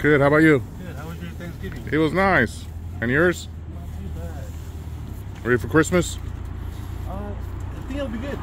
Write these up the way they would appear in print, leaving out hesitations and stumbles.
Good. How about you? Good. How was your Thanksgiving? It was nice. And yours? Not too bad. Ready for Christmas? I think it'll be good.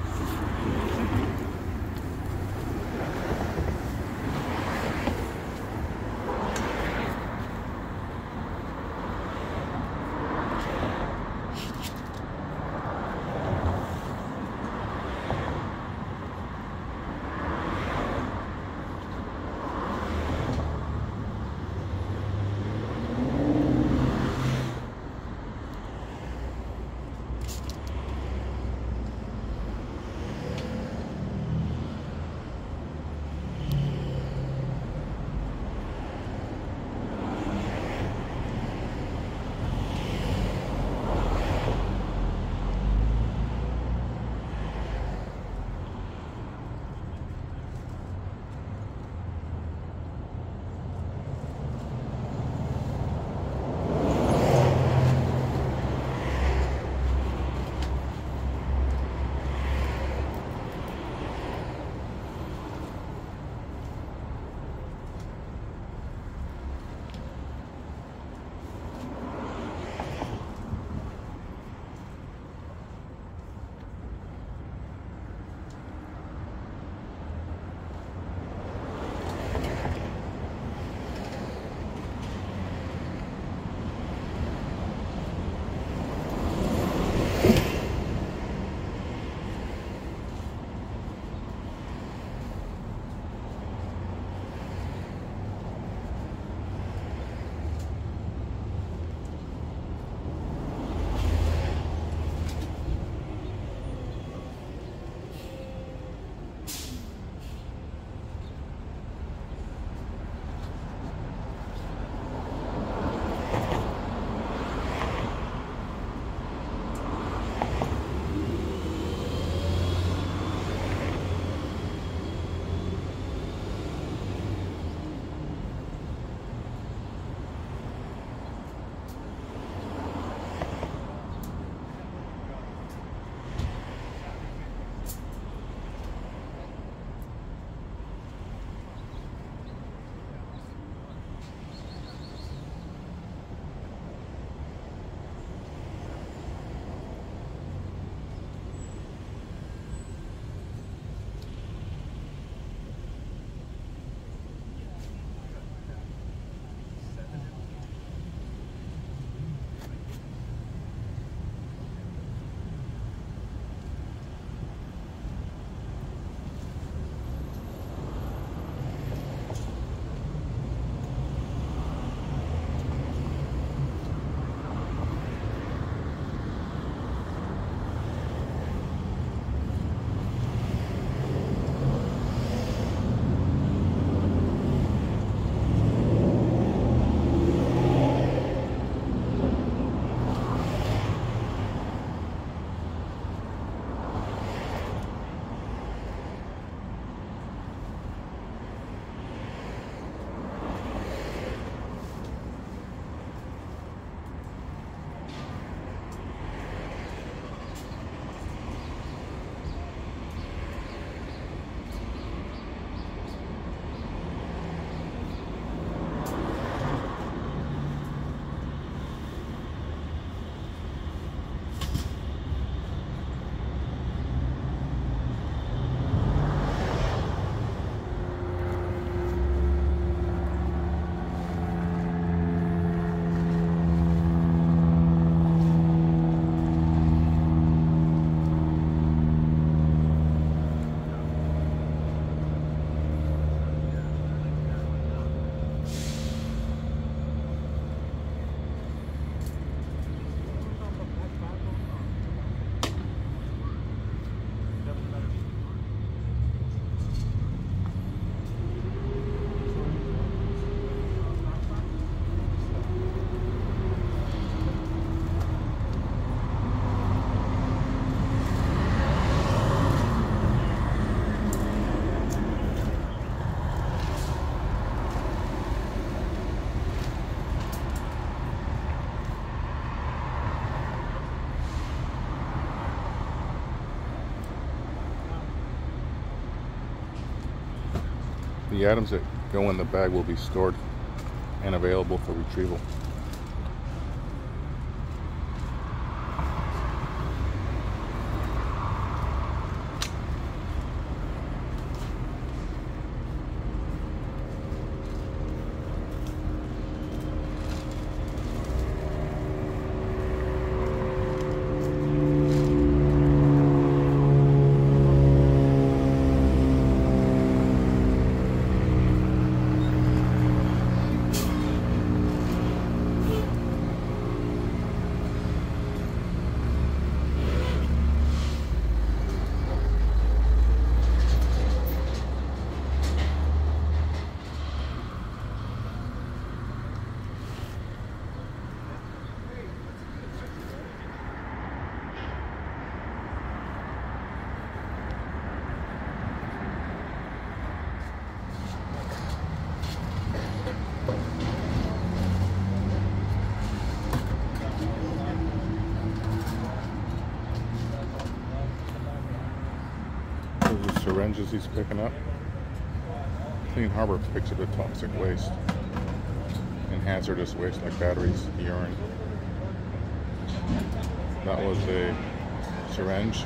The items that go in the bag will be stored and available for retrieval. Those are syringes he's picking up. Clean Harbor picks up the toxic waste and hazardous waste like batteries, urine. That was a syringe.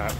that.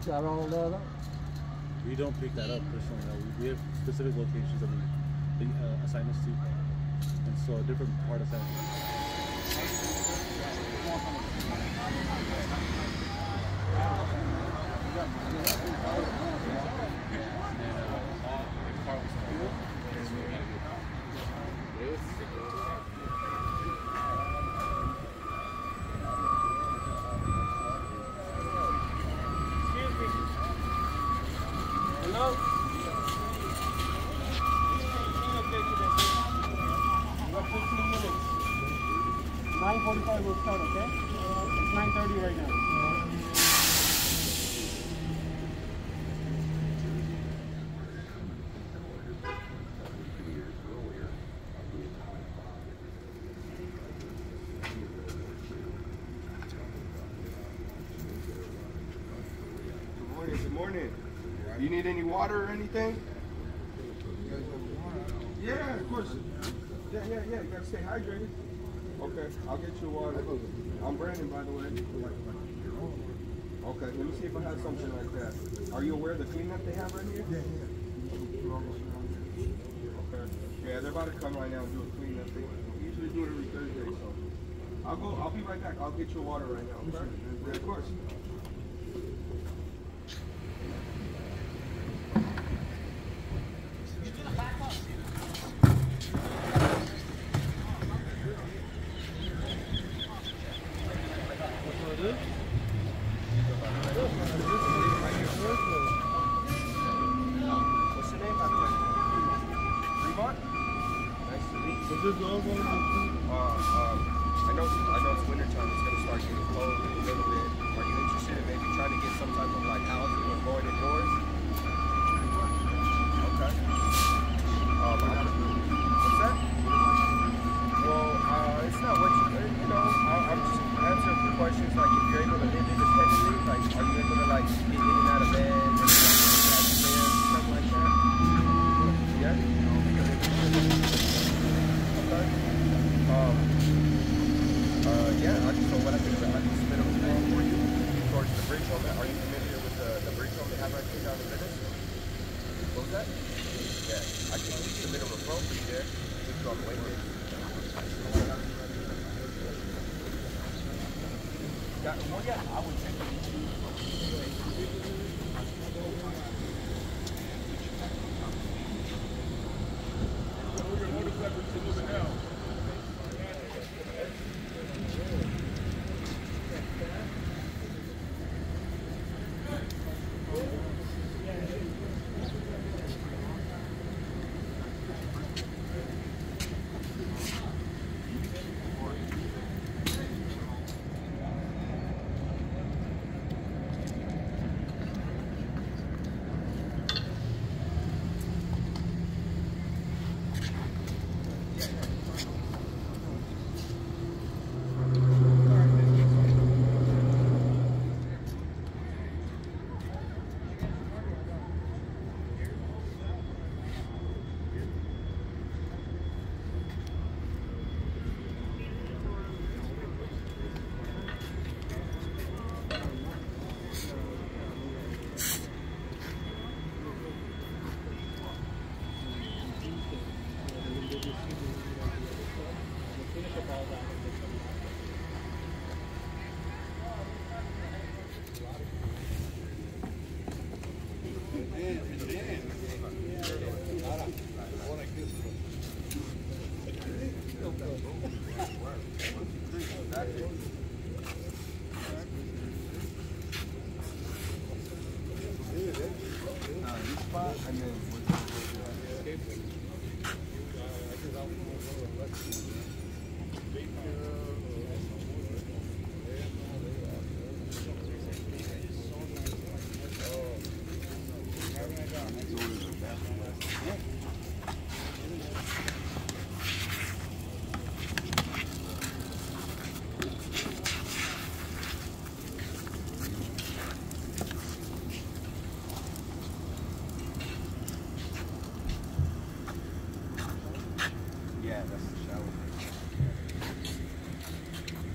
got all that up? We don't pick that up personally. No. We have specific locations that they assign us to, and so a different part of that. Hello? 15 minutes. 9:45 will start, okay? It's 9:30 right now. Good morning. Do you need any water or anything? Yeah, of course. Yeah. You gotta stay hydrated. Okay, I'll get you water. I'm Brandon, by the way. Okay, let me see if I have something like that. Are you aware of the cleanup they have right here? Yeah. Okay. Yeah, they're about to come right now and do a cleanup. They usually do it every Thursday, so I'll be right back. I'll get you water right now. Okay? Yeah, of course. I know it's winter time. It's gonna start getting cold a little bit. Are you interested in maybe trying to get some type of like housing or going indoors? Okay. What's that? Well, it's not what you know. I'm just answering the questions like if you're able to live independently. Like, are you able to like get in and out of bed, and something like that? Yeah. Yeah, so what I can do, I can submit a form for you towards the bridge home. Are you familiar with the bridge home they have right here down in Venice? What was that? Yeah, I can submit a referral for you there. Just on the way there. Well, yeah, I would take it. Yeah, that's the shower.